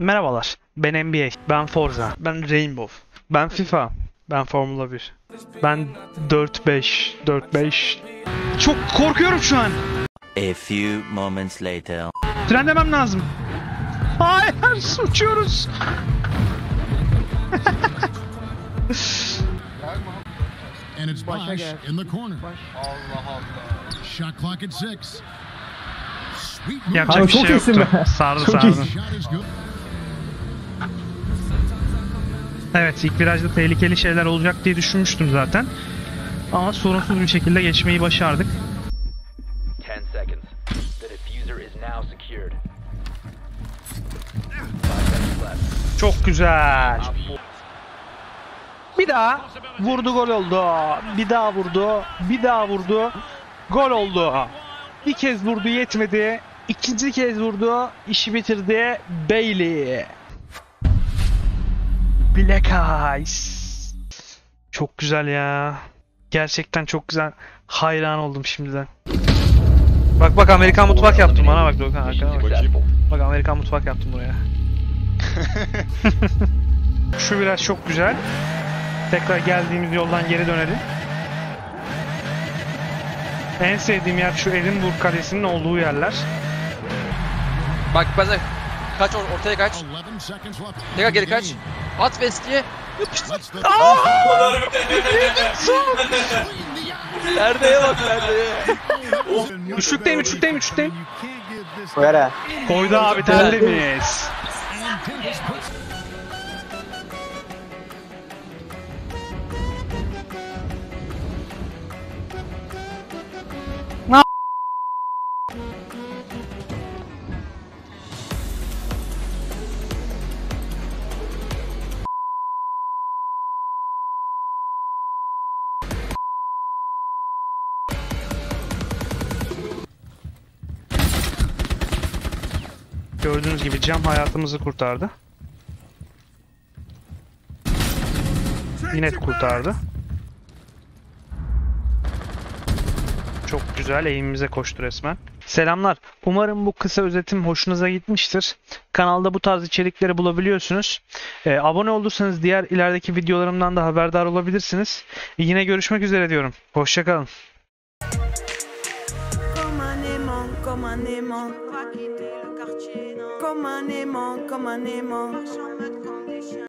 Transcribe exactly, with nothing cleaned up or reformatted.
Merhabalar, ben N B A, ben Forza, ben Rainbow, ben FIFA, ben Formula bir, ben dört beş, dört beş. Çok korkuyorum şu an. A few moments later. Frenlemem lazım. Hayır, uçuyoruz. And it's Bosch in the corner. Allah Allah. Shot clock at six. Sweet move. Yapacak bir çok şey iyisin yoktu. be. Sardı Çok sardı. iyisin. Shot is good. Evet, ilk virajda tehlikeli şeyler olacak diye düşünmüştüm zaten. Ama sorunsuz bir şekilde geçmeyi başardık. ten seconds. The diffuser is now secured. Çok güzel. Bir daha vurdu, gol oldu. Bir daha vurdu, bir daha vurdu. Gol oldu. Bir kez vurdu, yetmedi. İkinci kez vurdu, işi bitirdi. Bailey. Black Eyes. Çok güzel ya. Gerçekten çok güzel. Hayran oldum şimdiden. Bak bak, Amerikan mutfak yaptım bana bak Doğukan, arkana bak. Bak, Amerikan mutfak yaptım buraya. Şu biraz çok güzel. Tekrar geldiğimiz yoldan geri dönelim. En sevdiğim yer şu Edinburgh Kalesi'nin olduğu yerler. Bak bazen kaç or- ortaya kaç. eleven seconds left. Tekrar geri kaç. At Veski'ye. Let's the Perdeye bak perdeye. Üçlükteyim, üçlükteyim, üçlükteyim. Koyara. Koydu abi, tertemiz. Gördüğünüz gibi cam hayatımızı kurtardı. Yine kurtardı. Çok güzel, eğimimize koştu resmen. Selamlar. Umarım bu kısa özetim hoşunuza gitmiştir. Kanalda bu tarz içerikleri bulabiliyorsunuz. Ee, abone olursanız diğer ilerideki videolarımdan da haberdar olabilirsiniz. Yine görüşmek üzere diyorum. Hoşça kalın. Comme un aimant, comme un aimant, va quitter le quartier, non. Comme un aimant, comme un aimant.